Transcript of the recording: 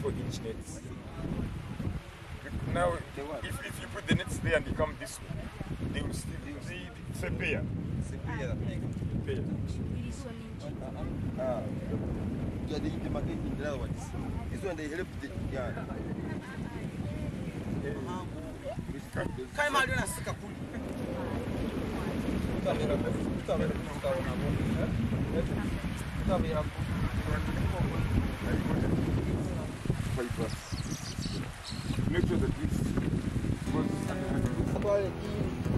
24-inch nets. Now, if you put the nets there and they come this way, they will still it's a pair. It's a pair. Pair. Yeah, the market in the other ones. This one they help the Kai mali na sika kuli. Utabera utaona bona. Utabera Make sure that this goes